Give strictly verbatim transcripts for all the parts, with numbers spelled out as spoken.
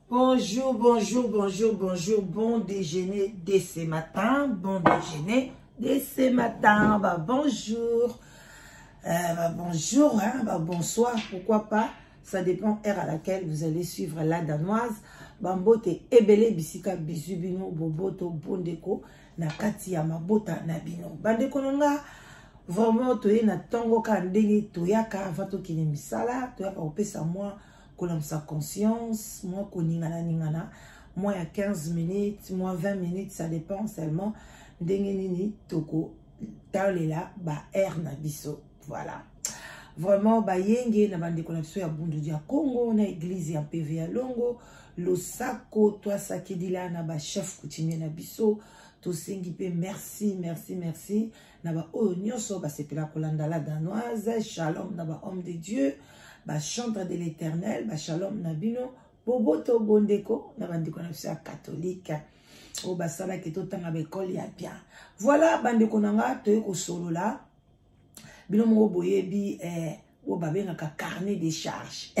Bonjour, bonjour, bonjour, bonjour, bon déjeuner dès ce matin, bon déjeuner dès ce matin, bah bonjour, euh, bah bonjour, hein, bah bonsoir, pourquoi pas, ça dépend heure à laquelle vous allez suivre la danoise, bambote ebele bisika bisubino boboto bondeko na kati ya mabota na bino, bandeko nanga, vraiment toye na tango ka ndenge toyaka avant tokende misala, toyaka opesa moi comme sa conscience, moi koningana ningana, moi à quinze minutes, moi vingt minutes, ça dépend seulement ndenge nini toko talela ba air na biso, voilà. Vraiment ba yenge na bande connexion ya bundu dia Congo na église ya P V ya Longo, Losako toi sakidila na ba chef coutumier na biso, to sengi pe merci merci merci na ba oyo nyonso ba sepela kolanda la danoise, shalom na ba homme de Dieu. Ba chantre de l'Éternel, ba shalom nabino, boboto bondeko, na bandeko na biso catholique, o ba sala ke to tanga ba école ya bien. Voilà bandeko nanga to ko solo la. Bino mo boyebi eh o ba benga ka carnet de charge.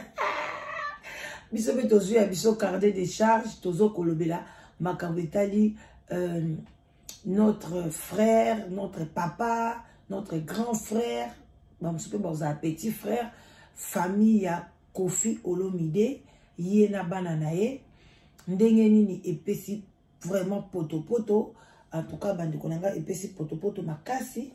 Biso be tozu ya biso carnet de charge, tozo kolobela makambo etali euh, notre frère, notre papa, notre grand frère, ba msope ba za petit frère. Famille ya Kofi Olomide yena bana na ye ndenge nini epesi vraiment poto poto, en tout cas bandi konanga epesi poto poto makasi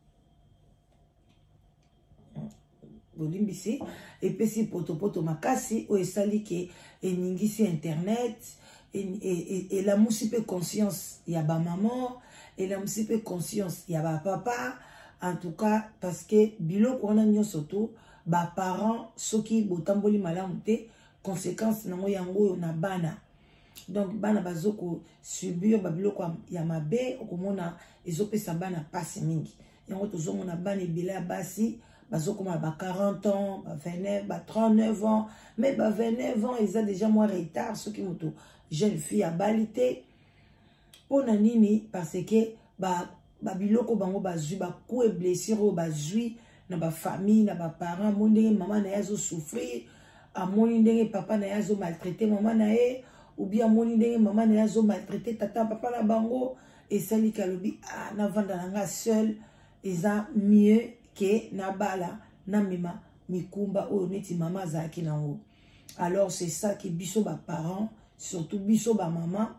bolimbisi epesi poto poto makasi o esali ke eningisi internet et, et, et la musipe conscience ya ba maman et la musipe conscience ya ba papa, en tout cas parce que biloko wana nyonso to ba parents soki botamboli malamu te conséquence nango yango na bana, donc bana bazoko subir ba biloko ya mabe okomona ezopesa bana pasi mingi yango tozomona bana ebele ya basi bazokoma ba quarante ans, ba vingt-neuf, ba trente-neuf ans, mais ba vingt-neuf ans ils ont déjà moins retard soki moto jeune fille a balité pona nini parce que ba ba biloko bango bazui ba coup et blessure bazui na ba famille na ba parents mondenge maman na yazo souffrir amoni ndenge papa na yazo maltraiter maman na ye ou bien amoni ndenge maman na yazo maltraiter tata papa na bango et sali kalobi ah na vanda nanga seul eza mieux que na bala na mema mikumba o neti mama zaki nango. Alors c'est ça qui biso ba parents, surtout biso ba maman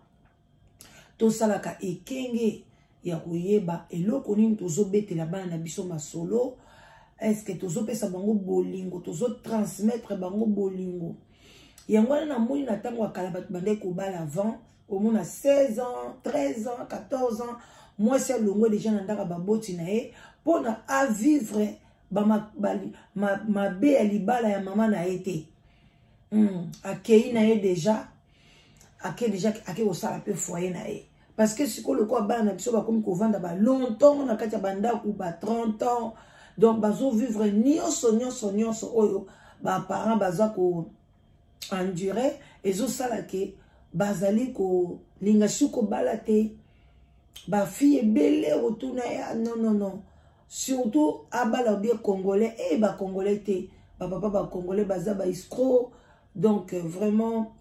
to salaka ekenge ya koyeba eloko nini tozobetela bana na biso masolo. Est-ce que tozo pesa bango bolingo, tozo transmettre bango bolingo. Yangwana na moni na tango akala bat bande ko bala avant, au moins seize ans, treize ans, quatorze ans, moi c'est longo déjà na ndaka baboti na e pona à vivre ba ma ma ma be ali bala ya maman na été. Hmm, akei na e déjà, akei déjà akei au sala peu foyer na e. Parce que si ko le ko bala na biso ba komi ko vanda ba longtemps na kati ya banda ku ba trente ans. Donc, bazo vivre nyonso nyonso nyonso oyo ba parents baza ko endurer ezo sala ke bazali ko linga suko balate ba fille belle retourna ya non non non, surtout abala bien congolais et ba congolais te ba papa ba congolais baza ba escroc, donc euh, vraiment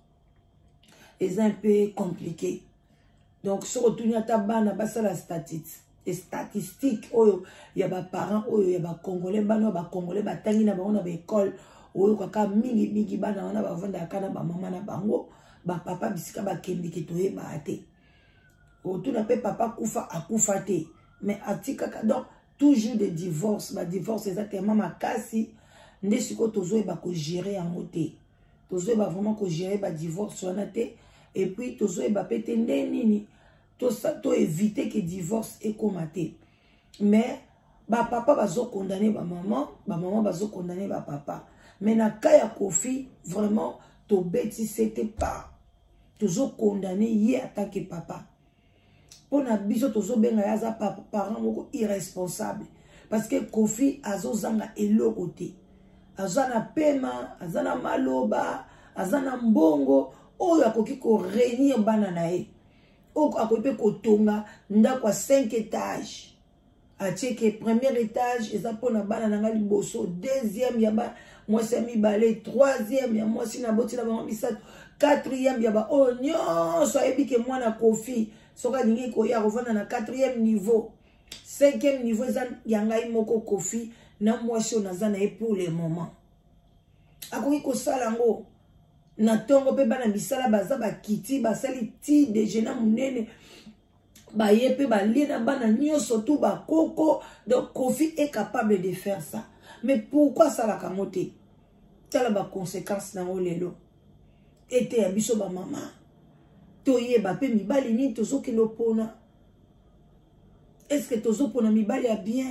est un peu compliqué. Donc sur retourna ta bana basa la statistique statistique oyo ya ba parents oyo ya ba congolais bana ba congolais batangi na bango na ba école oyo kaka mingi mingi bana wana ba vanda kana ba mama na bango ba papa bisika ba kendi ke toye ba ate oto na pe papa kufa akufa te mais atika donc toujours des divorces ba divorce exactement makasi nde siko tozo ba ko gérer en moté tozo ba vraiment ko gérer ba divorce wana te et puis tozo ba pété nini to ça to éviter que divorce est commaté. Mais ba papa bazo condamner ba maman, ba maman bazo condamner ba papa. Mais na kaya Kofi vraiment to beti c'était pas toujours condamné hier en tant que papa. Pour na biso tozo benga yaza papa parent moko irresponsable parce que Kofi azo zanga eloko te. Azana pema, azana maloba, azana mbongo oyo akoki ko réunir bana na ye. Akope kotonga ndako cinq étages. atie premier étage eza pona bana nanga liboso, deuxième yaba mwasi ya mibale, troisième ya mwasi na boti na bango misato, quatrième yaba oh nyonso ayebi ke mwana Kofi soka lingi koya kovanda na quatrième niveau, cinquième niveau eza ya ngai moko Kofi na mwasi oyo naza na ye pour le moment. Akoki kosala ngo na tongo pe bana misala baza bakiti basali ti déjeuner munene baye pe balie na bana nyonso tout bakoko. Donc Kofi est capable de faire ça. Mais pourquoi ça la kamote? Tala ba conséquence na olelo. Ete ya biso ba mama. Toye ba pe mibali ni tozo ki lopona. Est-ce que tozo pona mibali ya bien?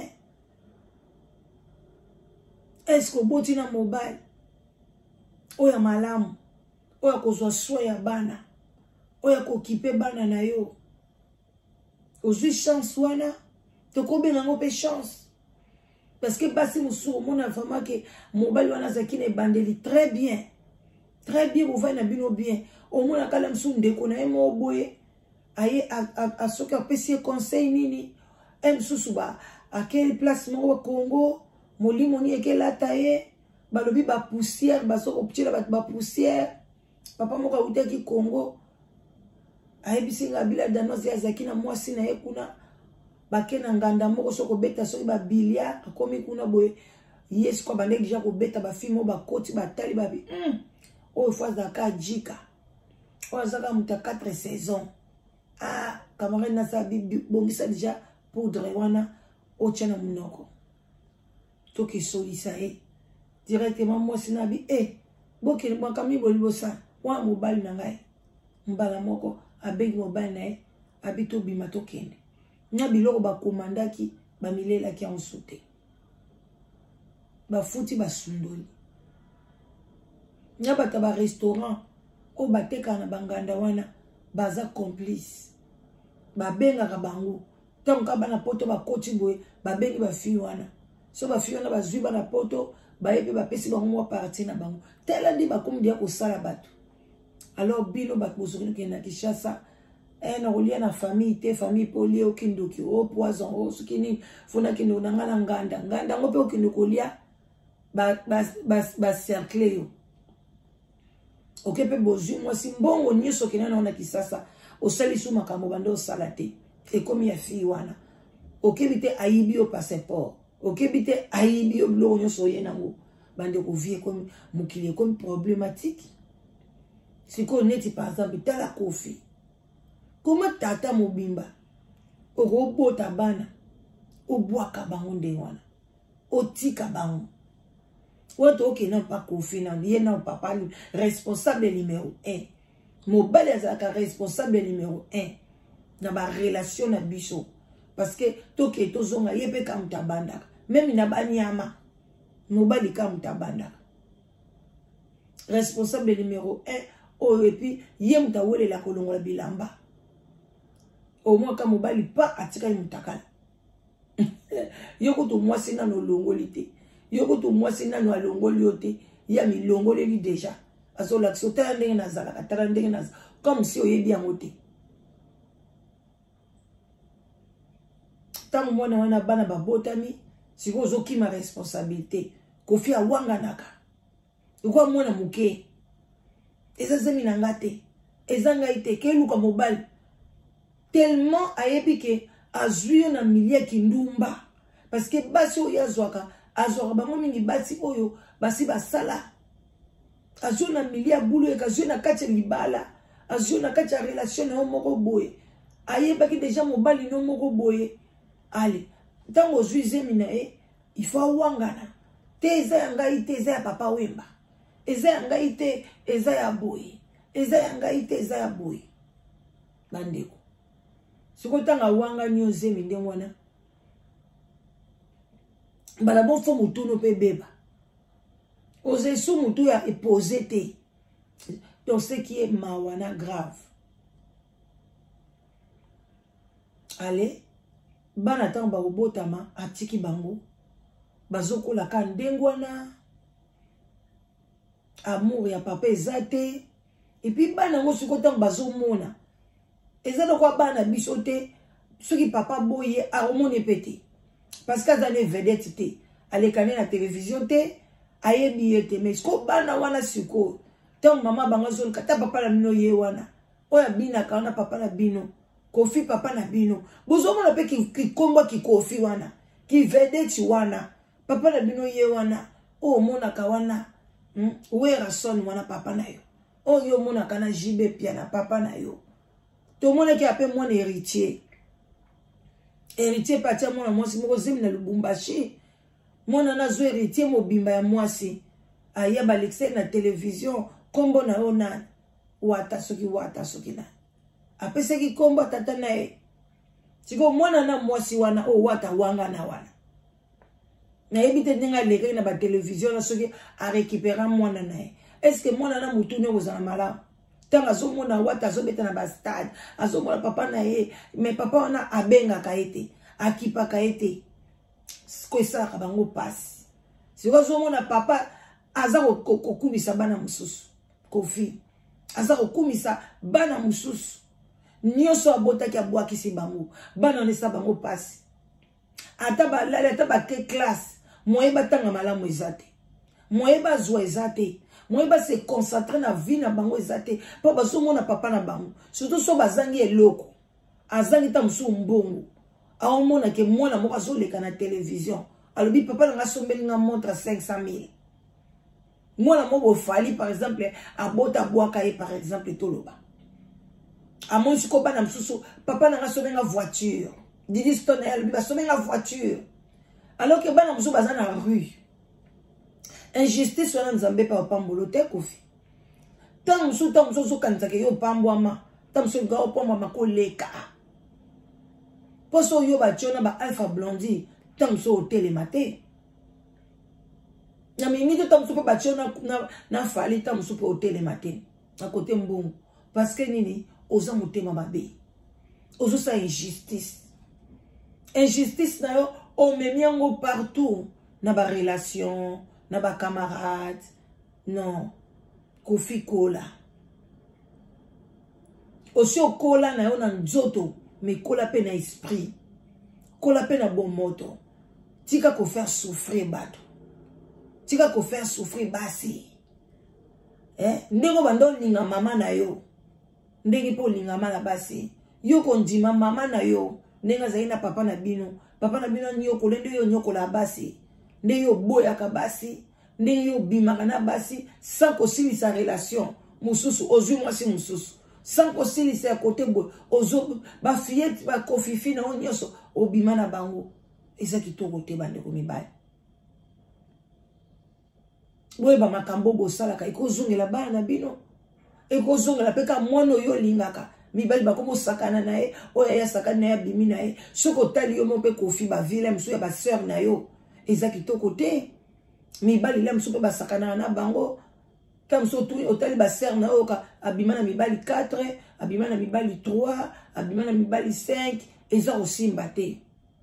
Est-ce que boti na mobile? Oya malamu. Oya kozwa soin ya bana. Oya kokipe bana na yo. Ozwi chance wana. Tokobe nango pe chance. Parce que basi musuru mona vraiment que mobile wana zaki ne bandeli très bien. Très bien vous na bino bien. Au moins kala msu ndeko na emo boye. Aye a a soka pesi conseil nini. Em susuba à quelle place mo Congo molimo ni ekela taye balobi ba poussière basoko ptila ba poussière. Papa moka utaki Congo. Aye bisinga bila danozi azaki na mwasi na ekuna. Bakena nganda moko soko beta soki ba bilia akomi kuna boye yes kwa bande déjà ko beta ba fimo ba koti ba tali ba bi mm. O fois zaka jika o zaka muta quatre saisons ah camarade na sa bibi bongisa déjà poudre wana o tchana munoko to ki solisa e directement moi sinabi eh boke ni kami bolibo sa wa mobile na ngai mbala moko abengi mobile na e abito bima to kende. Nya biloko ba komandaki ba milela ki en soute. Ba futi ba sundoli. Nya bata ba restaurant o bateka na banganda wana baza complice. Ba benga ka bango. Tanka bana poto ba koti boye ba bengi ba fi wana. So ba fi wana ba zwi bana poto ba yepe ba pesi bango mo parti na bango. Tela ndi ba komi dia ko sala batu. Alors bino ba bozokini ke na Kinshasa. Eh na kolia na famille te famille polie okindoki o poison o sukini fona kindo na ngana nganda nganda ngope okindo kolia ba ba ba cercle yo okepe bozu moi simbongo nyeso kinana na Kisasa osali su makambo bando salate e komi ya fi wana okebite ayibi o passeport okebite ayibi o blo nyeso yenango bande ko vie comme mukili comme problématique si ko neti par exemple tala Kofi. Comment tata mobimba orobota bana obwaka bango ndewana otika bango wato oke na pa Kofi na ye na papa responsable numéro un mobile azaka responsable numéro un na ba relation na biso parce que toke tozonga yepe ka mutabanda même na banyama mobile ka mutabanda responsable numéro un o et puis ye mutawele la kolongola bilamba. Au moins quand mobali pas atika mutakala yoko to mwasi na no longolite yoko to mwasi na no alongoli yote ya mi longoleli déjà azola ksota ndenge na zala katala ndenge na comme si oyebi yango te tango mwana wana bana babotami siko zoki ma responsabilité Kofi awanga naka kwa mwana muke eza zemi na ngate eza ngaite ke luka mobali tellement ayebi ke azuyo na milie kindumba parce que basi oyo azwaka azwaka bango mingi basi oyo basi basala azuyo na milie bulu ekazuyo na kati libala azuyo na kati relation na moko boye ayebaki déjà mobali no moko boye ale tango zuize mina e il faut wangana te eza ya ngai te eza ya papa wemba eza ya ngai te eza ya boye eza ya ngai te eza ya boye bandeko. Siko tanga wanga nyoze minde wana bala bon fo mutu no pe beba oze su mutu ya epose te donc ce qui est mawana grave. Allez bana tanga ba obotama atiki bango bazokola ka ndengwana amour ya papa ezate et puis bana ngo siko tanga bazomona ezalo kwa bana biso te soki papa boye aromone pete parce que azali vedette te alekani na télévision te ayebi ye te mais ko bana wana siko tant mama bango zol kata papa na bino ye wana oya bina kana papa na bino Kofi papa na bino bozomo na pe ki, ki kombo ki Kofi wana ki vedette wana papa na bino ye wana o mona ka wana hmm? Wera son wana papa na yo o yo mona kana jibe pia na papa na yo to mona ki ape mona héritier héritier patia mona mwasi moko zemi na Lubumbashi mona na zo héritier mobimba ya mwasi aya balexé na télévision kombo na yo na wata soki wata soki na apese ki kombo tata na e siko mwana na mwasi wana o wata wanga na wana na ebite ninga leke na ba télévision na soki a récupérer mwana na e est-ce que mwana na mutu ne kozana malamu tanga zo mona wata zo beta na ba stade azo mona papa na e mais papa wana abenga ka ete akipa ka ete ko isa ka bango passe siko zo mona papa aza ko kumisa bana mususu Kofi aza ko kumisa bana mususu nyoso abotaki abwakisi bango bana nesa bango passe ata balala ata ba ke classe moyeba tanga malamu ezate moyeba zwa ezate moyeba se concentrer na vie na bango ezate po basomona papa na bango surtout so bazangi eloko azangi ta musu mbongo aomona ke mwana moko azoleka na télévision alobi papa na ngasombeli nga montre cinq cent mille mwana moko fali par exemple abota bwaka ye par exemple toloba amon siko bana msusu papa na ngasombeli nga voiture Didi Stone alobi basombeli nga voiture alors que bana msusu baza na rue injustice wana nzambe pa pambolo te Kofi tant msusu tant msusu kanisa ke yo pambwama tant msusu ga opomama ko leka poso yo ba chona ba Alpha Blondy tant msusu telemate na mingi tant msusu ba chona na na fali tant msusu po telemate na côté mbongo parce que nini oza motema mabe ozo sa injustice injustice na yo o memiango partout na ba relation na ba camarade non Kofi kola aussi kola na yo na nzoto mais kola pe na esprit kola pe na bon moto tika ko faire souffrir bato tika ko faire souffrir basi eh ndeko bando linga mama na yo ndeki po linga mama basi yo kondima mama na yo nenga zaina papa na bino papa na bino nyoko lendo yo nyoko la basi nde yo boya ka basi nde yo bimaka na basi sans kosilisa relation mususu ozwi mwasi mususu sans kosilisa côté boy ozo ba fillette ba kofifi na onyoso obima na bango eza kitoko te bande ko mibali boye ba makambo bosala ka ikozongela bana na bino ekozongela peka mwono yo lingaka mibali bakomo sakana na ye oya ya sakana na ya bimi na ye soko tali yo mpe Kofi ba vile mso ya ba sœur na yo eza kitoko te mibali la mso ba sakana na bango tam so tu otali ba sœur na yo ka abima na mibali quatre abima na mibali trois abima na mibali cinq eza aussi mbate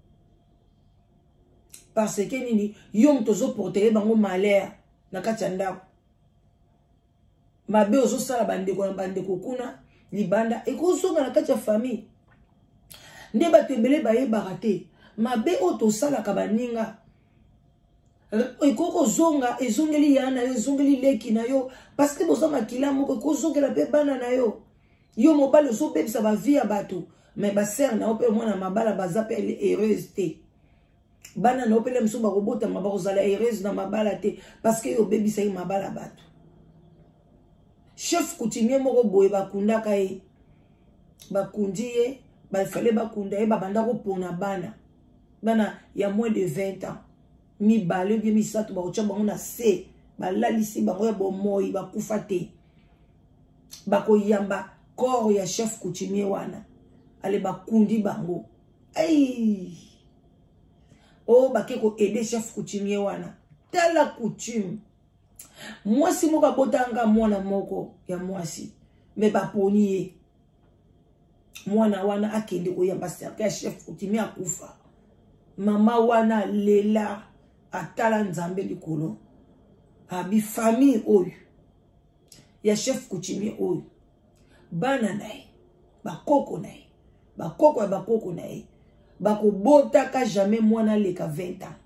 parce que nini yo mtozo porter bango malheur na kati ya ndako mabe ozo sala bandeko na bandeko kuna libanda ekozonga na kati ya famille nde bato ebele bayebaka te mabe oyo tosalaka baninga ekozonga ezongeli ya na yo ezongeli leki na yo parce que boza makila moko ekozongela mpe bana na yo yo mobali ozobebisa bavie ya bato mais basere na yo mpe mwana mabala baza mpe heureuse te bana na yo mpe mosusu bakobotama bakozala heureuse na mabala te parce que yo obebisa ye mabala bato chef coutumier moko boye bakundaka ye bakundi ye bafale bakunda ye babanda kopona bana bana ya moins de vingt ans mibale bie misato bakotya bango na se balalisi bango ya bomoi bakufa te bakoyamba corps ya chef coutumier wana ale bakundi bango ay o bake ko aider chef coutumier wana tala coutume mwasi moko abotanga mwana moko ya mwasi me baponi ye mwana wana akende koyamba serke ya chef coutumier akufa mama wana lela atala nzambe likolo abi famille oyo ya chef coutumier oyo bana na ye bakoko na ye bakoko ya bakoko na ye bako botaka jamais mwana leka vingt ans.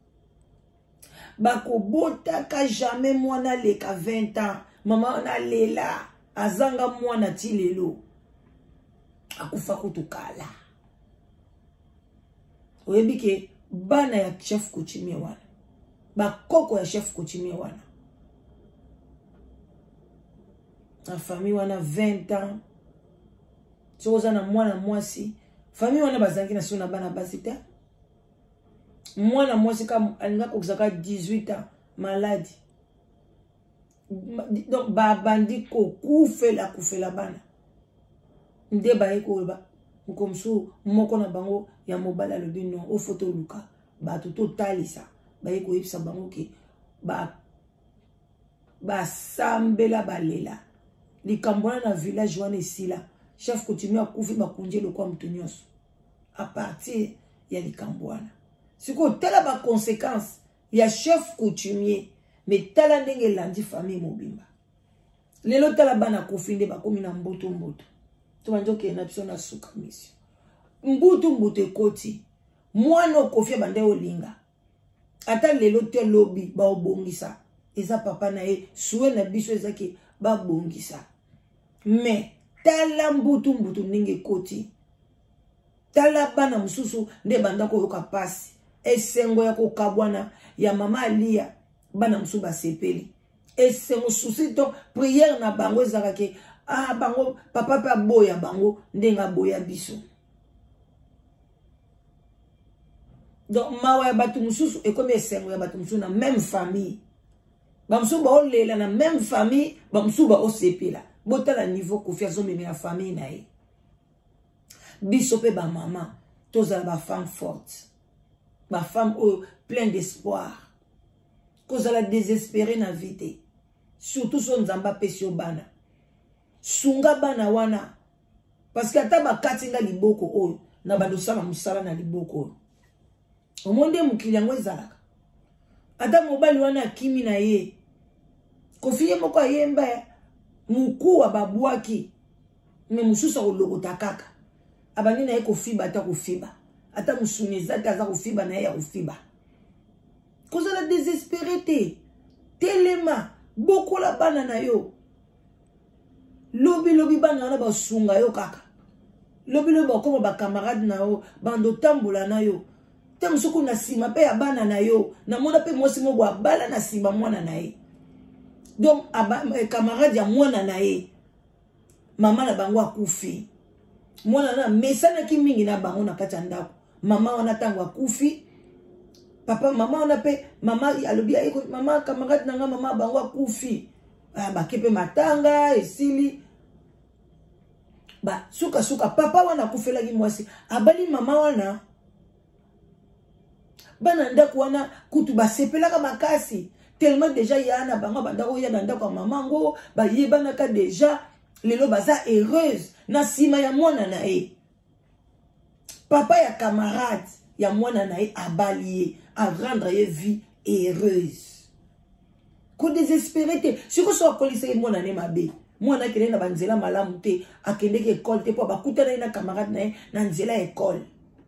Bako botaka jamais mwana leka vingt ans. Mama na lela azanga mwana ti lelo akufa kutukala. Oyebi ke bana ya chef coutumier wana, bakoko ya chef coutumier wana, na famille wana vingt ans. Soza na mwana mwasi famille wana bazangi na sona bana basita mwana mwasi ka alinga kokisaka dix-huit ans malade. Donc ba bandi ko kufela kufela bana nde ba eko ba komso moko na bango ya mobala le bino o photo luka ba toto talisa ba eko yipsa bango ke ba ba sambela balela likambona na village wana esila chef coutumier akufi bakunje le kwa mtonyoso à partir ya likambwana siko tala ba conséquence ya chef coutumier mais tala ndenge landi famille mobimba lelo tala bana kofinde bakomi na mboto mboto to banjoke na biso na suka mission mbutu mbutu ekoti mwana okofia bande olinga ata lelo te lobi ba obongisa eza papa na ye suwe na biso ezaki ba bongisa mais tala mbutu mbutu ndenge ekoti tala bana mususu nde banda ko yoka pasi esengo ya kokabwana ya mama alia bana mususu basepeli esengo susito prière na bango ezaka ke ah bango papa pa boya bango ndenga boya biso. Donc mawa ya batu mususu ekomi esengo ya batu mususu na même famille ba mususu ba olela na même famille ba mususu ba osepela botala niveau confiance meme ya famille na ye biso pe ba maman tozala ba femme forte ba femme oh, pleine d'espoir kozala désespéré na vie surtout son nzamba pesio bana sunga bana wana parce que ata bakati nga liboko oyo na badosala musala na liboko oyo omonde mukili yango ezalaka ata mobali wana kimi na ye kofiye moko ayemba mukuwa babwaki me mususa olokota kaka abani na ye kofiba ata kofiba ata musuniza ata aza kofiba na ye ya kofiba kozala désespéré te telema bokola bana na yo lobi lobi bana wana basunga yo kaka lobi lobi bakoma ba camarade na yo bando tambola na yo te musuku na sima pe ya bana na yo na mona pe mwasi mo bwa bala na sima mwana na ye donc aba camarade ya mwana na ye mama na bango akufi mwana na mesana ki mingi na bango na kati ya ndako mama wana tango akufi papa mama wana pe mama alobi ayeko mama camarade nanga mama bango akufi ah ba kepe matanga esili ba suka suka papa wana kufela ki mwasi abali mama wana bana ndako wana kutu basepelaka makasi tellement déjà yana bango bandako yana ndako mamango ba yebana ka déjà lelo baza heureuse na sima ya mwana na e papa ya camarade ya mwana na e abalié à rendre ye vie heureuse ko désespéré te siko so akolisa mwana ne mabe mwana kele na banzela malamu te akende ke école te po bakutana na camarade na e na nzela école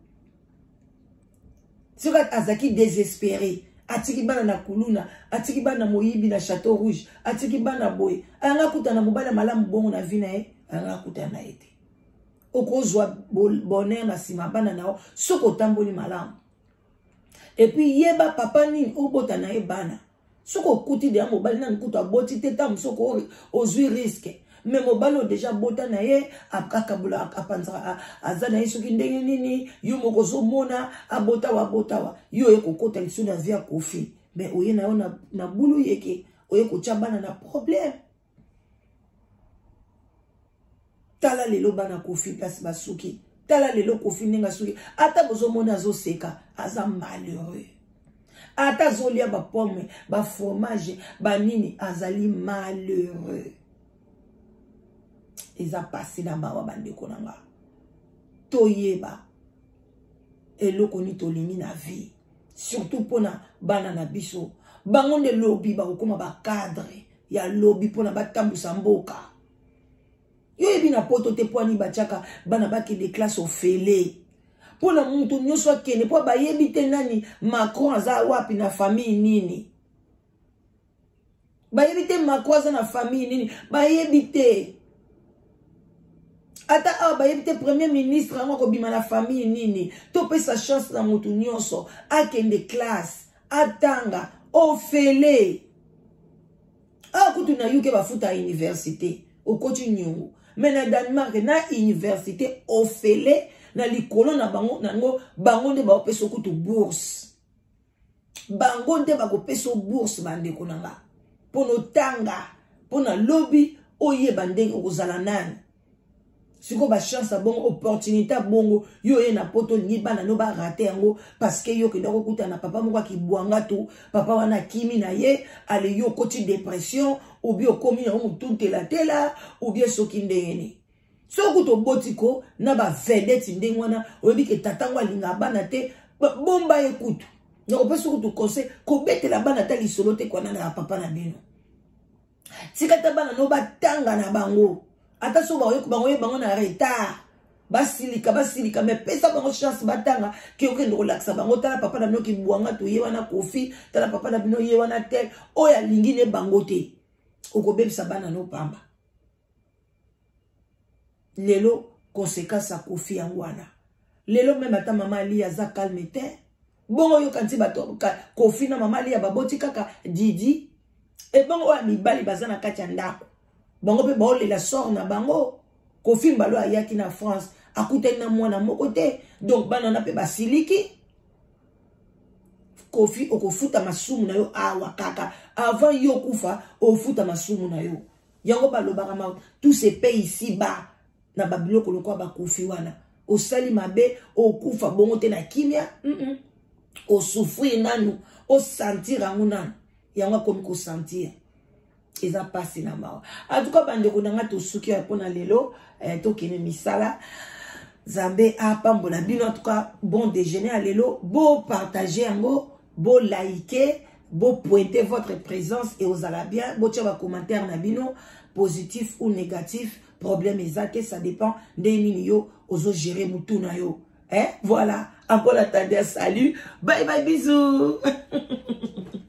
siko azaki désespéré atiki bana na kuluna atiki bana moyibi na Château Rouge atiki bana boy anga kutana mobala malamu bongo na vie na e anga kutana ete okozwa bonheur na sima bana nao soko tamboli malamu et puis yeba papa ni obota na e bana soko kuti de mobali na nkuto aboti te tam soko ozwi risque mais mobali o déjà bota na ye akakabula apanza azana yeso kindenge nini yo moko zo mona abota wa bota wa yo ekokota lisu na via kofi mais oye na yo na, na bulu yeke oye kochabana na problème tala lelo bana kofi place basuki tala lelo kofi nenga suki ata bozo mona zo seka aza malheureux ata zolia ba pomme ba fromage ba nini azali malheureux eza passé na mawa bandeko nanga toyeba eloko ni tolingi na vie surtout pona bana na biso bango nde lobi bakokoma ba cadre ya lobi pona batambusa mboka yo yebi na poto te poani bachaka bana baki de classe ofele pour la mutu nyonso akende po bayebi te nani Macron aza wapi na famille nini. Bayebi te Macron aza na famille nini, bayebi te. Ata a bayebi te premier ministre ango ko bima na famille nini. To pe sa chance na mutu nyonso akende classe, atanga, ofele. Ah, kutu na yuke bafuta à université, au koti nyongo. Mais na Danemark, na université, ofele, na likolo na bango, na ngo, bango nde ba opeso kutu bourse. Bango nde ba opeso bourse bande konanga. Pono tanga, pona lobby, oye bande ozala nani. Siko ba chance bongo, opportunité bongo, yo ye na poto ni bana no ba raté yango, parce que yo ke ndako kuta na papa moko ki buanga to, papa wana kimi na ye, ale yo koti dépression, ou bien komi na mutunte la tela, ou bien soki ndengeni. So kuto botiko, na ba vedette ndengwana, oyebi ke tatangwa linga bana te, bomba ekutu. Na opeso kuto conseil, ko bete la bana ta lisolo te kwa na papa na bino. Sikata bana no ba tanga na bango. Ata so ba oyo bango ye bango na retard. Basilika basilika me pesa bango chance batanga ki okende relaxa bango tala papa na bino ki buanga to ye wana kofi tala papa na bino ye wana tel oya lingi ne bango te. Okobebisa bana no pamba. Lelo conséquence à kofi angwana. Lelo même ata mama li aza calme te. Bongo yo kanti bato kofi na mama li baboti kaka Didi. E bongo oya mibali bazana kati ya ndako. Bango pe baole la sort na bango. Kofi mbalo ayaki na France. Akute na mwana moko te. Donc banana pe basiliki. Kofi okofuta masumu na yo awa kaka. Avant yo kufa ofuta masumu na yo. Yango balobaka ma tous ces pays ici bas na babiloko lokwa ba kofi wana. Osali mabe okufa bongo te na kimia. Mm -mm. O souffrir nanu. O sentir angu nanu. Yango komi ko sentir. Eza passé na mawa. En tout cas, bande konanga to suki ya pona lelo, eh, to kene misala. Zambe a pambola bino. En tout cas, bon déjeuner à lelo. Beau partager ango, beau liker, beau pointer votre présence et aux ala bien. Beau tchaba commentaire na bino, positif ou négatif. Problème exact, ça dépend de nini yo, ozo gérer mutu na yo. Eh, voilà. Encore attendez, salut. Bye bye, bisous.